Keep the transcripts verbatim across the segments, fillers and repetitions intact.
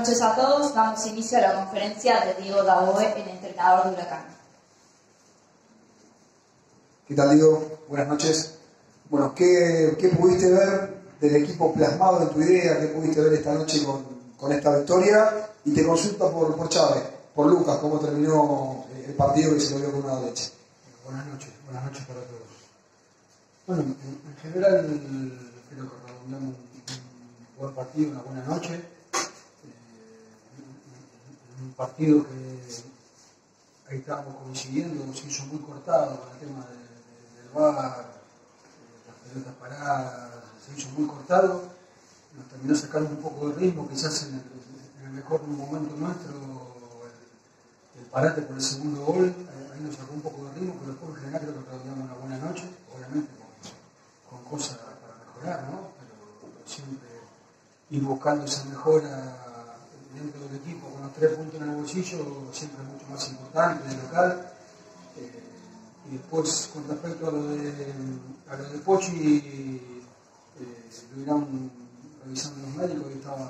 noches a todos. Damos inicio a la conferencia de Diego Daboe, el entrenador de Huracán. ¿Qué tal, Diego? Buenas noches. Bueno, ¿qué, qué pudiste ver del equipo plasmado en tu idea? ¿Qué pudiste ver esta noche con, con esta victoria? Y te consulta por, por Chávez, por Lucas, cómo terminó el partido que se lo vio con una derecha. Buenas noches, buenas noches para todos. Bueno, en, en general creo que redondeamos un buen partido, una buena noche. Eh, un, un partido que ahí estábamos coincidiendo, se hizo muy cortado con el tema de, de, del V A R, eh, las pelotas paradas, se hizo muy cortado. Nos terminó sacando un poco de ritmo, quizás en el, en el mejor momento nuestro, el, el parate por el segundo gol, ahí nos sacó un poco de ritmo, pero después en general creo que redondeamos una buena noche, obviamente con, con cosas para mejorar, ¿no? Pero, pero siempre ir buscando esa mejora dentro del equipo con los tres puntos en el bolsillo siempre es mucho más importante de local. Eh, y después con respecto a lo de a lo de Pochi, eh, lo irán revisando los médicos y estaba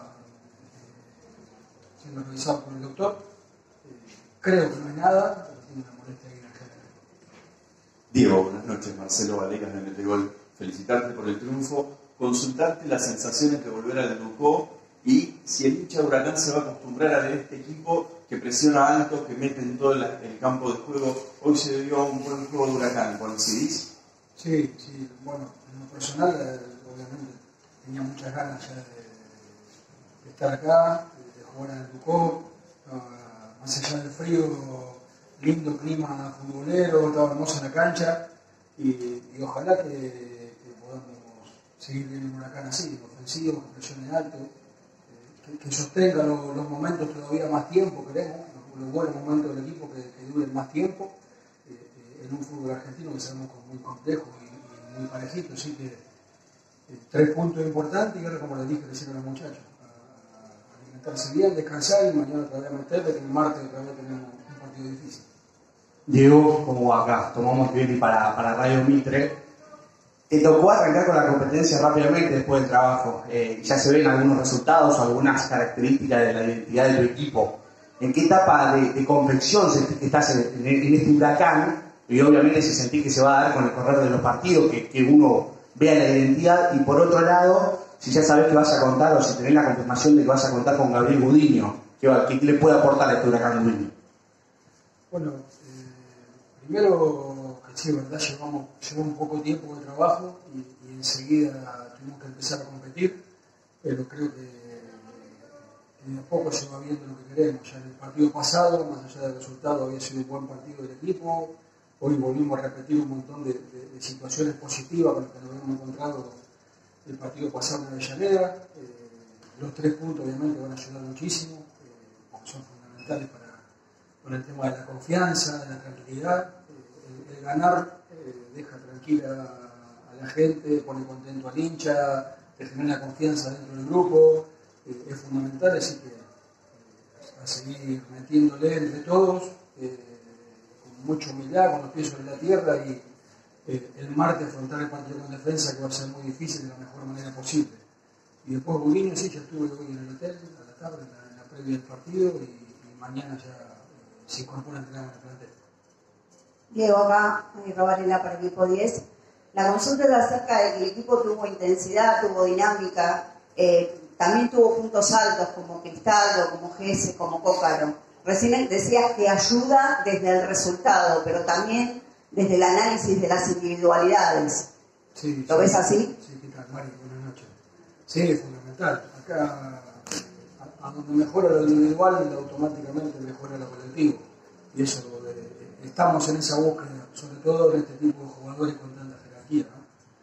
eh, siendo revisado por el doctor. Eh, creo que no hay nada, pero tiene una molestia ahí en general. Diego, buenas noches. Marcelo Valecas de Metegol. Felicitarte por el triunfo, consultarte las sensaciones de volver al Ducó y si el hincha de Huracán se va a acostumbrar a ver este equipo que presiona alto, que mete en todo el, el campo de juego. Hoy se vio un buen juego de Huracán, ¿coincidís? Sí, sí, bueno, en lo personal, eh, obviamente tenía muchas ganas ya de, de estar acá, de, de jugar en el Ducó, uh, más allá del frío, lindo clima futbolero, estaba hermoso en la cancha y, y ojalá que, que podamos seguir viendo un Huracán así, ofensivo, que presione alto. Que, que sostenga los, los momentos todavía más tiempo, queremos, los, los buenos momentos del equipo que, que duren más tiempo, eh, eh, en un fútbol argentino que sabemos que es muy complejo y, y muy parejito, así que eh, tres puntos importantes y ahora, como les dije recién a los muchachos, a, a alimentarse bien, descansar y mañana otra vez meterle, que el martes otra vez tenemos un partido difícil. Diego, como acá, tomamos bien para, para Radio Mitre. Te tocó arrancar con la competencia rápidamente después del trabajo. Eh, ya se ven algunos resultados, algunas características de la identidad de tu equipo. ¿En qué etapa de, de confección estás en, en, en este Huracán? Y obviamente se sentí que se va a dar con el correr de los partidos, que, que uno vea la identidad. Y por otro lado, si ya sabes que vas a contar o si tenés la confirmación de que vas a contar con Gabriel Gudiño, ¿qué, qué le puede aportar a este Huracán Gudiño? Bueno, eh, primero... Sí, verdad, llevamos, llevamos un poco tiempo de trabajo y, y enseguida tuvimos que empezar a competir, pero creo que, que de a poco se va viendo lo que queremos. Ya en el partido pasado, más allá del resultado, había sido un buen partido del equipo. Hoy volvimos a repetir un montón de, de, de situaciones positivas con las que nos habíamos encontrado el partido pasado en Avellaneda. Eh, los tres puntos obviamente van a ayudar muchísimo, eh, porque son fundamentales para, para el tema de la confianza, de la tranquilidad. El ganar eh, deja tranquila a, a la gente, pone contento al hincha, te genera confianza dentro del grupo, eh, es fundamental, así que eh, a seguir metiéndole entre todos, eh, con mucha humildad, con los pies sobre la tierra y eh, el martes afrontar el partido con defensa que va a ser muy difícil de la mejor manera posible. Y después Gudiño, sí, ya estuve hoy en el hotel a la tarde, en la, en la previa del partido y, y mañana ya eh, se incorpora a entrenar en el plantel. Diego, acá, Robarela para Equipo diez. La consulta es acerca de que el equipo tuvo intensidad, tuvo dinámica, eh, también tuvo puntos altos como Cristaldo, como Gese, como Cócaro. Recién decías que ayuda desde el resultado, pero también desde el análisis de las individualidades. Sí, ¿Lo sí, ves así? Sí, ¿qué tal, Mario? Buenas noches. Sí, es fundamental. Acá, a, a donde mejora lo individual, automáticamente mejora lo colectivo. Y eso estamos en esa búsqueda, sobre todo en este tipo de jugadores con tanta jerarquía, ¿no?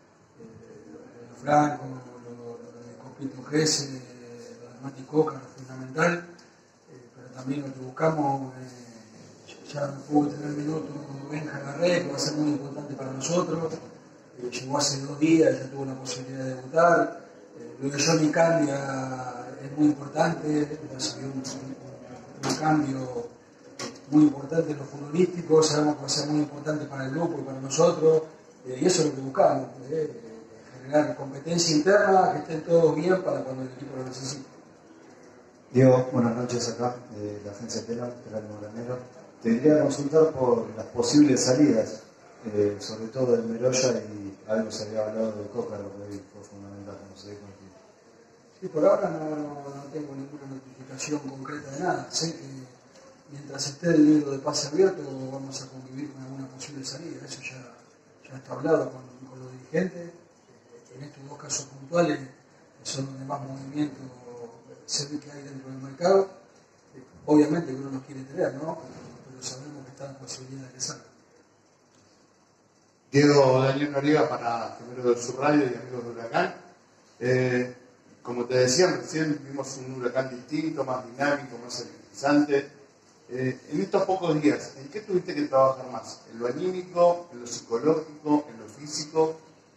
Eh, lo de Franco, lo, lo, lo de Copito Gese, lo de Mati Coca, lo fundamental, eh, pero también lo que buscamos, eh, ya pudo tener minutos Benja Garré, que va a ser muy importante para nosotros, eh, llegó hace dos días, ya tuvo la posibilidad de debutar, eh, lo de Johnny Candia es muy importante, ha sido un, un, un cambio muy importante en lo futbolístico, sabemos que va a ser muy importante para el grupo y para nosotros, eh, y eso es lo que buscamos, eh, generar competencia interna, que estén todos bien para cuando el equipo lo necesite. Diego, buenas noches acá, de la agencia Tela, Gerardo Granero. Te quería consultar por las posibles salidas, eh, sobre todo del Meroya, y algo se había hablado de Cócaro, que hoy fue fundamental, como se dijo aquí. Sí, por ahora no, no tengo ninguna notificación concreta de nada. Sé que mientras esté el libro de pase abierto vamos a convivir con alguna posible salida. Eso ya, ya está hablado con, con los dirigentes. En estos dos casos puntuales, que son donde más movimiento se ve que hay dentro del mercado, obviamente que uno los quiere tener, ¿no? Pero sabemos que está en posibilidad de que salga. Diego Daniel Noriega para Primero del Subradio y amigos de Huracán. Eh, como te decía, recién vimos un Huracán distinto, más dinámico, más energizante. Eh, en estos pocos días, ¿en qué tuviste que trabajar más? ¿En lo anímico, en lo psicológico, en lo físico?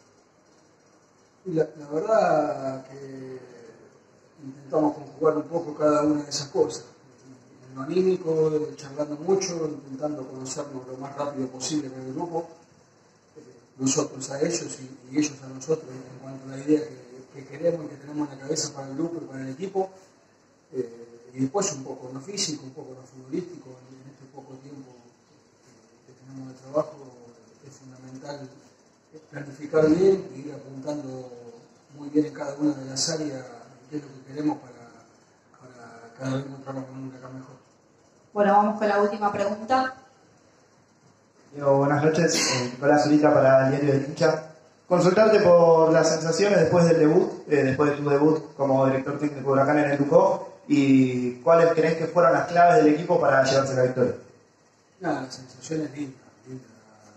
La, la verdad que intentamos conjugar un poco cada una de esas cosas. En lo anímico, charlando mucho, intentando conocernos lo más rápido posible con el grupo, nosotros a ellos y, y ellos a nosotros en cuanto a la idea que, que queremos y que tenemos en la cabeza para el grupo y para el equipo. Eh, y después un poco en lo físico, un poco en lo futbolístico. En este poco tiempo que, que tenemos de trabajo es fundamental planificar bien y ir apuntando muy bien en cada una de las áreas qué es lo que queremos para, para cada vez encontrarnos con un Huracán mejor. Bueno, vamos con la última pregunta. Diego, buenas noches. Eh, Nicolás Solita para el Diario del Hincha. Consultarte por las sensaciones después del debut, eh, después de tu debut como director técnico de Huracán en el Ducó, y cuáles crees que fueron las claves del equipo para llevarse la victoria. Nada, las sensaciones lindas, lindas.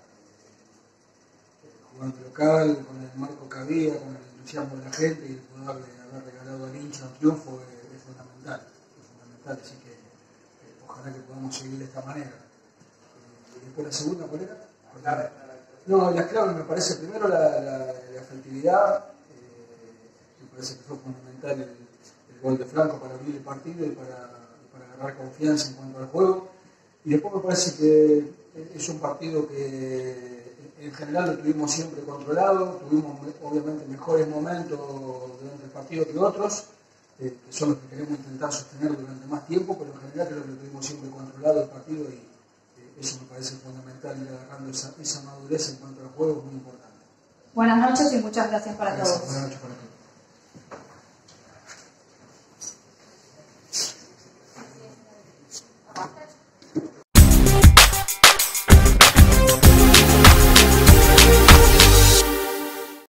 Jugando local, con el marco que había, con el entusiasmo de la gente y el poder haber regalado al hincha un triunfo es, es fundamental, es fundamental, así que eh, ojalá que podamos seguir de esta manera. Eh, y después la segunda, ¿cuál era? Porque, no, las claves me parece primero la, la, la efectividad, eh, me parece que fue fundamental el, el gol de Franco para abrir el partido y para, para agarrar confianza en cuanto al juego, y después me parece que es un partido que en general lo tuvimos siempre controlado, tuvimos obviamente mejores momentos durante el partido que otros, eh, que son los que queremos intentar sostener durante más tiempo, pero en general creo que lo tuvimos siempre controlado el partido y eh, eso me parece fundamental, ir agarrando esa, esa madurez en cuanto al juego es muy importante. Buenas noches y muchas gracias para Gracias, todos. buenas noches para todos.